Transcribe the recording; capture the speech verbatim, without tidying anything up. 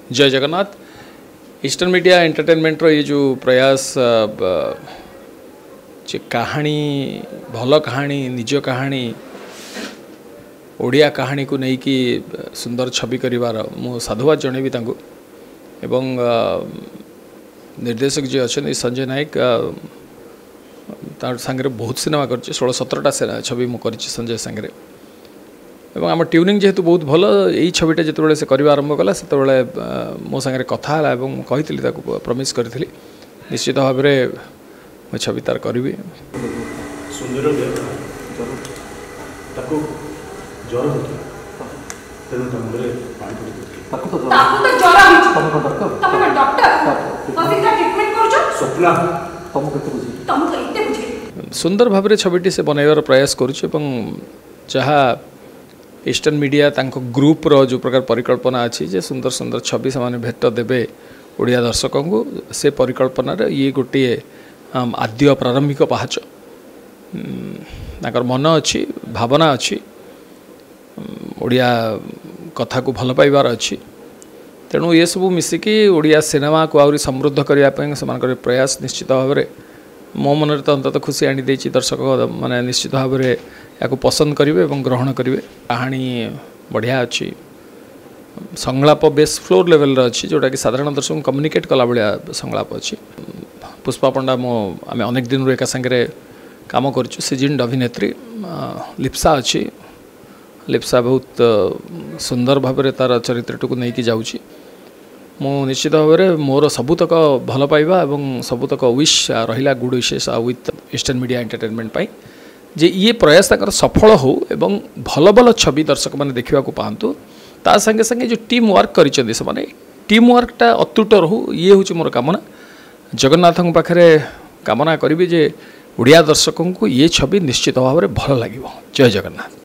जय Jagannath. Eastern media entertainment रो ये जो प्रयास जे कहानी भल कहानी निज कहानी ओडिया कहानी को नहीं कि सुंदर छवि करिवार मु साधुवाद जणेबी तांको एवं निर्देशक जी अच्छा संजय नायक तार सांगे बहुत सिनेमा कर षोल सतरटा छवि मु कर संजय सांगे एवं आम ट्यूनिंग जेहेतु बहुत भल यही छविटा जिते से करवा आरंभ कला से मो सांगे कथा है कही प्रमिश करी निश्चित भाव में मैं छवि तार करी सुंदर भाव में छविटी से बनइबार प्रयास करुँच जहाँ ईस्टर्न मीडिया तांको ग्रुप रो जो प्रकार परिकल्पना अच्छी जे सुंदर सुंदर छवि से भेट देवे ओडिया दर्शकों को से परिकल्पना ये गोटे आद्य प्रारंभिक पाहाच मन अच्छी भावना अच्छी ओडिया कथा को भल पाइबार अच्छी तेणु ये सब मिसिकी ओडिया सिनेमा को आहरी समृद्ध करने से प्रयास निश्चित भाव में मो मन तो अंत खुशी आनी देछि दर्शक माने निश्चित भाव में या पसंद करेंगे और ग्रहण करेंगे। कहानी बढ़िया अच्छी संलाप बेस फ्लोर लेवल अच्छी जोटा कि साधारण दर्शक कम्युनिकेट कला भाया संलाप अच्छी। पुष्पा पंडा मो आम अनेक दिन एका सांगे काम करूँ सीजन अभिनेत्री लिप्सा अच्छी लिप्सा बहुत सुंदर भाव में तार चरित्र को लेकिन जाऊँगी मु निश्चित भाव में मोर सबुतक भल पाइबा और सबुतक विश रहा गुड विशेष विथ ईस्टर्न मीडिया एंटरटेनमेंट पाई जे ये प्रयास तक सफल हो एवं भल भल छवि दर्शक मैंने देखा पातु ता संगे संगे जो टीम वर्क करिसेंती से माने टीम वर्कटा अतुट रहू ये हूँ मोर कामना जगन्नाथ पाखे कामना करी जे ओडिया दर्शकों को ये छवि निश्चित भाव में भल लगे। जय जगन्नाथ।